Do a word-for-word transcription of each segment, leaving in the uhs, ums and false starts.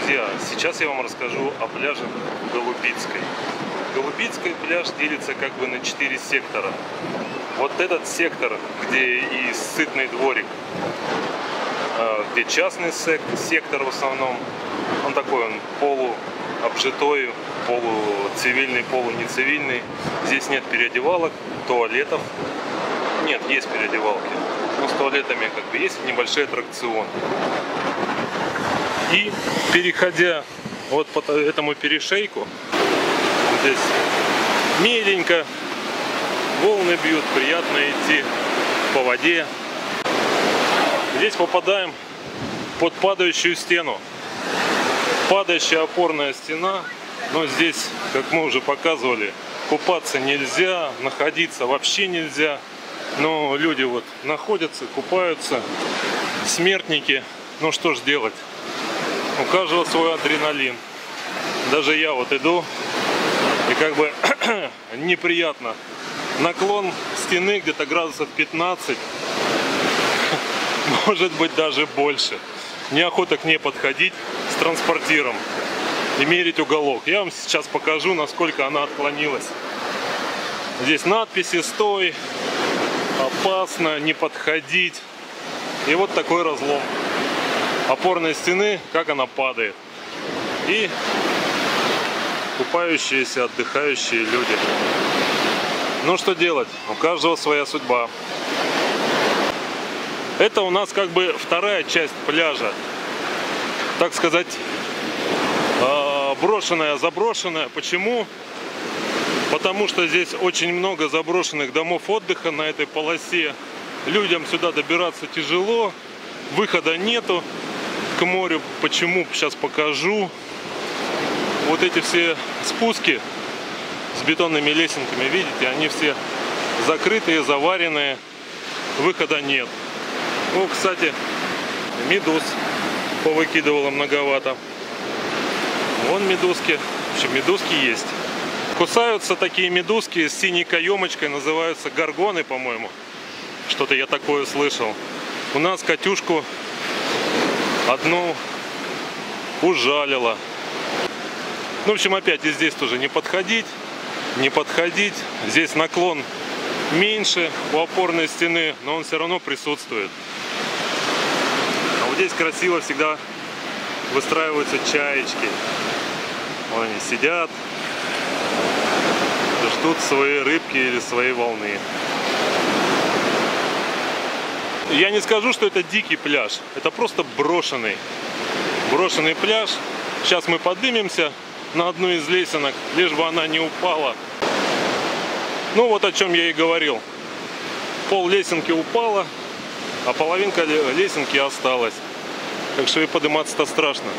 Друзья, сейчас я вам расскажу о пляже Голубицкой. Голубицкий пляж делится как бы на четыре сектора. Вот этот сектор, где и сытный дворик, где частный сектор в основном, он такой, он полуобжитой, полуцивильный, полунецивильный. Здесь нет переодевалок, туалетов. Нет, есть переодевалки, но с туалетами как бы есть небольшой аттракцион. И переходя вот по этому перешейку, здесь миленько, волны бьют, приятно идти по воде. Здесь попадаем под падающую стену. Падающая опорная стена, но здесь, как мы уже показывали, купаться нельзя, находиться вообще нельзя. Но люди вот находятся, купаются, смертники. Ну что ж делать? У каждого свой адреналин. Даже я вот иду, и как бы неприятно. Наклон стены где-то градусов пятнадцать, может быть даже больше. Неохота к ней подходить с транспортиром и мерить уголок. Я вам сейчас покажу, насколько она отклонилась. Здесь надписи: стой, опасно, не подходить. И вот такой разлом опорной стены, как она падает. И купающиеся, отдыхающие люди. Ну что делать? У каждого своя судьба. Это у нас как бы вторая часть пляжа. Так сказать, брошенная, заброшенная. Почему? Потому что здесь очень много заброшенных домов отдыха на этой полосе. Людям сюда добираться тяжело, выхода нету к морю. Почему? Сейчас покажу. Вот эти все спуски с бетонными лесенками, видите, они все закрытые, заваренные, выхода нет. Ну, кстати, медуз повыкидывало многовато. Вон медузки, в общем, медузки есть. Кусаются такие медузки с синей каемочкой, называются горгоны, по-моему. Что-то я такое слышал. У нас Катюшку одну ужалила. Ну, в общем, опять и здесь тоже не подходить, не подходить. Здесь наклон меньше у опорной стены, но он все равно присутствует. А вот здесь красиво всегда выстраиваются чаечки. Вон они сидят, ждут свои рыбки или свои волны. Я не скажу, что это дикий пляж. Это просто брошенный. Брошенный пляж. Сейчас мы поднимемся на одну из лесенок, лишь бы она не упала. Ну вот о чем я и говорил. Пол лесенки упала, а половинка лесенки осталась. Так что и подниматься-то страшно.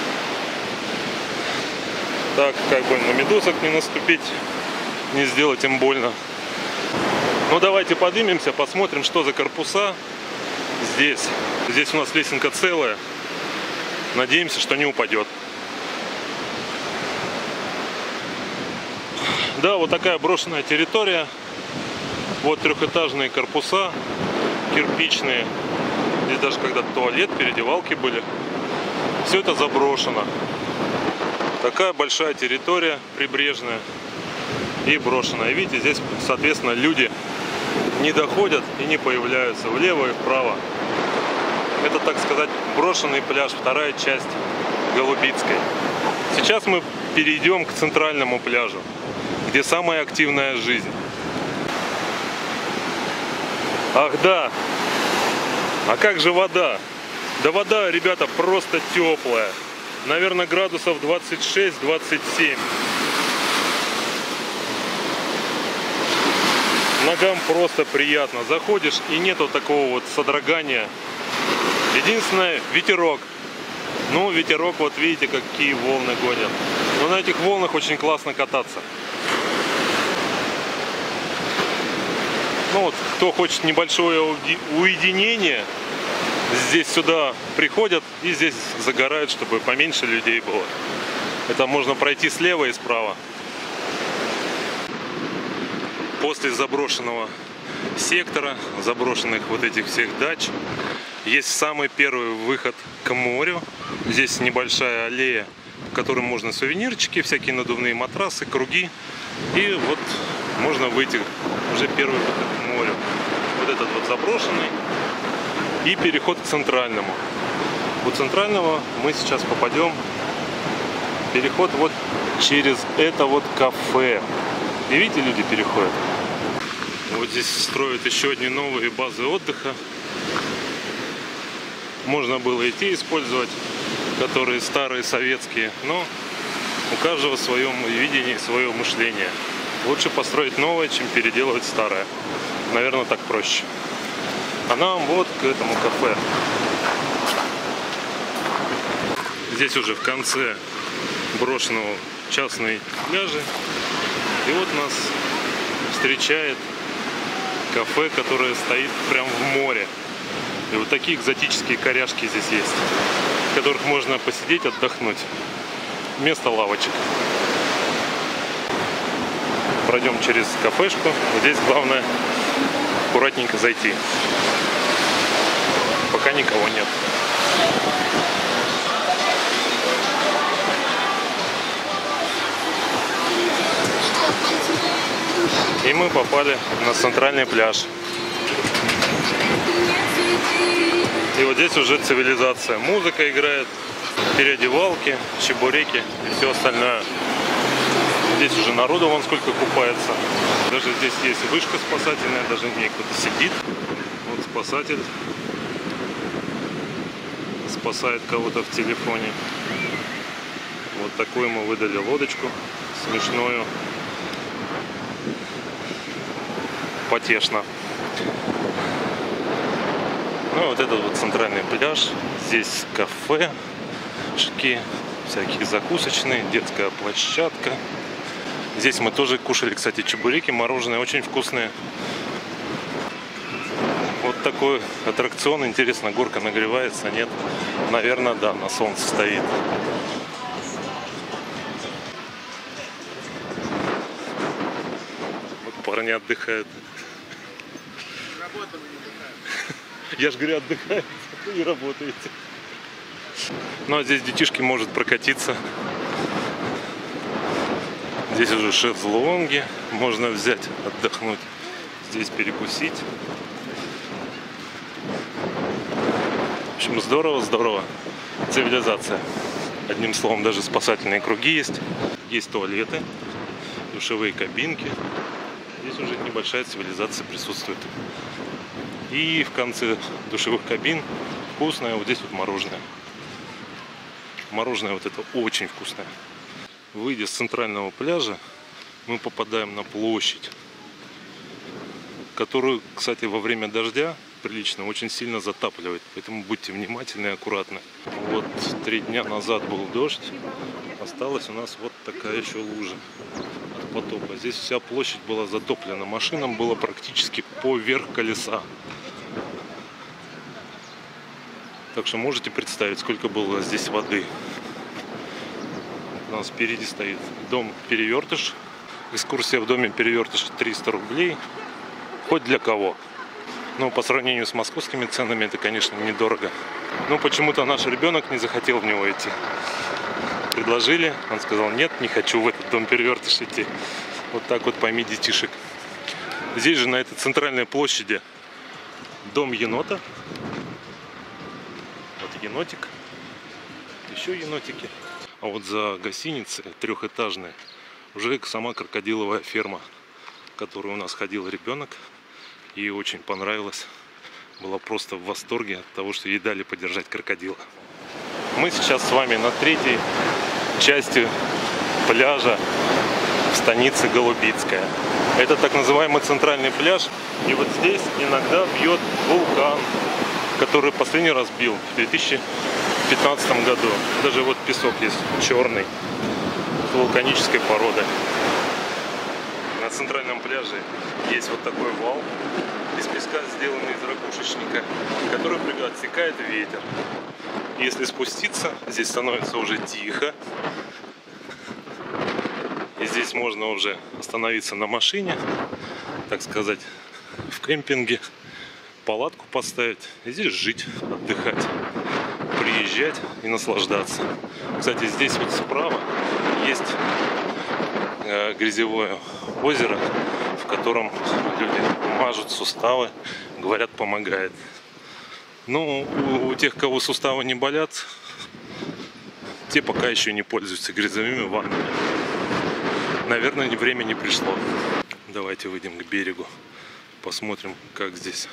Так, как бы на медузок не наступить, не сделать им больно. Ну давайте поднимемся, посмотрим, что за корпуса здесь. Здесь у нас лесенка целая. Надеемся, что не упадет. Да, вот такая брошенная территория. Вот трехэтажные корпуса, кирпичные. Здесь даже когда-то туалет, переодевалки были. Все это заброшено. Такая большая территория прибрежная и брошенная. Видите, здесь, соответственно, люди не доходят и не появляются влево и вправо. Это, так сказать, брошенный пляж, вторая часть Голубицкой. Сейчас мы перейдем к центральному пляжу, где самая активная жизнь. Ах да, а как же вода? Да вода, ребята, просто теплая. Наверное, градусов двадцать шесть — двадцать семь. Ногам просто приятно. Заходишь, и нету такого вот содрогания. Единственное, ветерок. Ну, ветерок, вот видите, какие волны гонят. Но на этих волнах очень классно кататься. Ну вот, кто хочет небольшое уединение, здесь сюда приходят и здесь загорают, чтобы поменьше людей было. Это можно пройти слева и справа. После заброшенного сектора, заброшенных вот этих всех дач, Есть самый первый выход к морю. Здесь небольшая аллея, в которой можно сувенирчики, всякие надувные матрасы, круги. И вот можно выйти, уже первый выход к морю. Вот этот вот заброшенный. И переход к центральному. У центрального мы сейчас попадем. Переход вот через это вот кафе. И видите, люди переходят. Вот здесь строят еще одни новые базы отдыха. Можно было идти использовать, которые старые советские, но у каждого свое видение, свое мышление. Лучше построить новое, чем переделывать старое. Наверное, так проще. А нам вот к этому кафе. Здесь уже в конце брошенного частной пляжи. И вот нас встречает кафе, которое стоит прямо в море. И вот такие экзотические коряшки здесь есть, в которых можно посидеть, отдохнуть. Вместо лавочек. Пройдем через кафешку. Вот здесь главное аккуратненько зайти. Пока никого нет. И мы попали на центральный пляж. И вот здесь уже цивилизация. Музыка играет, переодевалки, чебуреки и все остальное. Здесь уже народу вон сколько купается. Даже здесь есть вышка спасательная, даже в ней кто-то сидит. Вот спасатель спасает кого-то в телефоне. Вот такую ему выдали лодочку смешную. Потешно. Ну вот этот вот центральный пляж. Здесь кафе, шки, всякие закусочные, детская площадка. Здесь мы тоже кушали, кстати, чебуреки, мороженое, очень вкусные. Вот такой аттракцион. Интересно, горка нагревается, нет? Наверное, да, на солнце стоит. Вот парни отдыхают. Я же говорю, отдыхаете, а вы не работаете. Ну а здесь детишки может прокатиться. Здесь уже шезлонги. Можно взять, отдохнуть. Здесь перекусить. В общем, здорово, здорово. Цивилизация. Одним словом, даже спасательные круги есть. Есть туалеты, душевые кабинки. Здесь уже небольшая цивилизация присутствует. И в конце душевых кабин вкусное, вот здесь вот мороженое. Мороженое вот это очень вкусное. Выйдя с центрального пляжа, мы попадаем на площадь, которую, кстати, во время дождя прилично очень сильно затапливает. Поэтому будьте внимательны и аккуратны. Вот три дня назад был дождь. Осталась у нас вот такая еще лужа от потопа. Здесь вся площадь была затоплена. Машинам было практически поверх колеса. Так что можете представить, сколько было здесь воды. У нас впереди стоит дом Перевертыш. Экскурсия в доме Перевертыш триста рублей. Хоть для кого. Но по сравнению с московскими ценами это, конечно, недорого. Но почему-то наш ребенок не захотел в него идти. Предложили, он сказал: нет, не хочу в этот дом Перевертыш идти. Вот так вот пойми детишек. Здесь же на этой центральной площади дом енота. Вот енотик. Еще енотики. А вот за гостиницей трехэтажной уже сама крокодиловая ферма, в которую у нас ходил ребенок. Ей очень понравилось. Была просто в восторге от того, что ей дали подержать крокодила. Мы сейчас с вами на третьей части пляжа в станице Голубицкая. Это так называемый центральный пляж. И вот здесь иногда бьет вулкан, который последний раз бил в две тысячи пятнадцатом году. Даже вот песок есть черный, вулканической породы. На центральном пляже есть вот такой вал из песка, сделанный из ракушечника, который отсекает ветер. Если спуститься, здесь становится уже тихо. И здесь можно уже остановиться на машине, так сказать, в кемпинге. палатку поставить и здесь жить, отдыхать, приезжать и наслаждаться. Кстати, здесь вот справа есть э, грязевое озеро, в котором люди мажут суставы, говорят, помогает. Но у, у тех, кого суставы не болят, те пока еще не пользуются грязевыми ваннами. Наверное, время не пришло. Давайте выйдем к берегу, посмотрим, как здесь.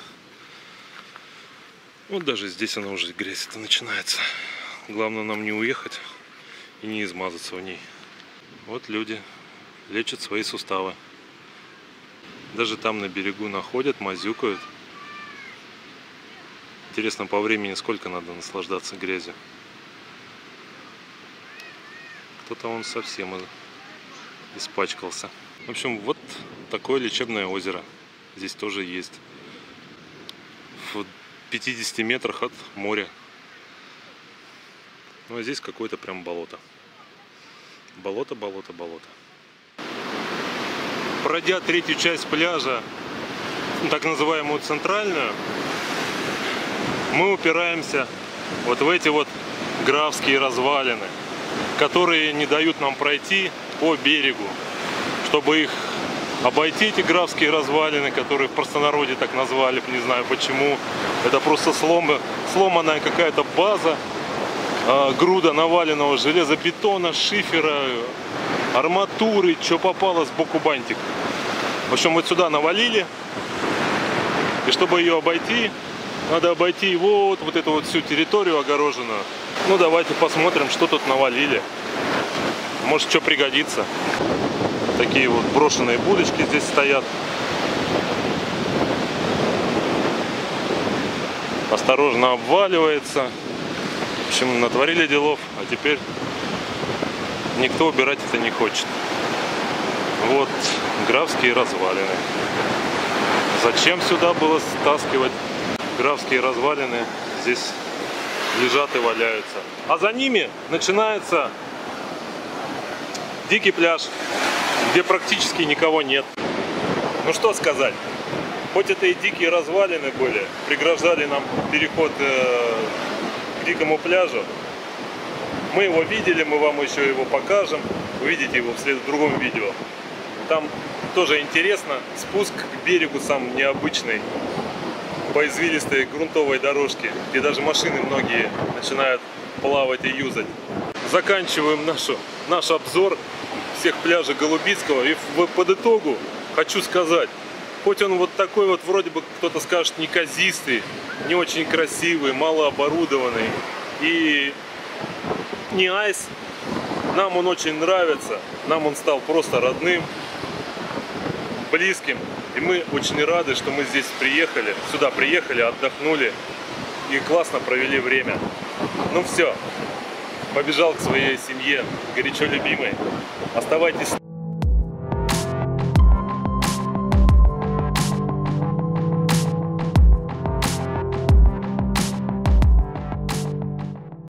Вот даже здесь она уже грязь-то начинается. Главное нам не уехать и не измазаться в ней. Вот люди лечат свои суставы. Даже там на берегу находят, мазюкают. Интересно, по времени сколько надо наслаждаться грязью. Кто-то он совсем испачкался. В общем, вот такое лечебное озеро здесь тоже есть. В пятидесяти метрах от моря. Ну а здесь какое-то прям болото. Болото, болото, болото. Пройдя третью часть пляжа, так называемую центральную, мы упираемся вот в эти вот графские развалины, которые не дают нам пройти по берегу. Чтобы их обойти, эти графские развалины, которые в простонародье так назвали, не знаю почему, это просто слом, сломанная какая-то база, э, груда наваленного железобетона, шифера, арматуры, что попало сбоку бантик. В общем, вот сюда навалили, и чтобы ее обойти, надо обойти вот, вот эту вот всю территорию огороженную. Ну, давайте посмотрим, что тут навалили. Может, что пригодится. Такие вот брошенные будочки здесь стоят. Осторожно обваливается. В общем, натворили делов, а теперь никто убирать это не хочет. Вот графские развалины. Зачем сюда было стаскивать? Графские развалины здесь лежат и валяются. А за ними начинается дикий пляж, где практически никого нет. Ну что сказать, хоть это и дикие развалины были, преграждали нам переход э, к дикому пляжу, мы его видели, мы вам еще его покажем, увидите его в, след... в другом видео. Там тоже интересно, спуск к берегу сам необычный, по извилистой грунтовой дорожке, где даже машины многие начинают плавать и юзать. Заканчиваем нашу, наш обзор всех пляжей Голубицкого. И в, под итогу хочу сказать, хоть он вот такой вот, вроде бы кто-то скажет, неказистый, не очень красивый, малооборудованный и не айс, нам он очень нравится, нам он стал просто родным, близким. И мы очень рады, что мы здесь приехали, сюда приехали, отдохнули и классно провели время. Ну все, побежал к своей семье, горячо любимой. Оставайтесь.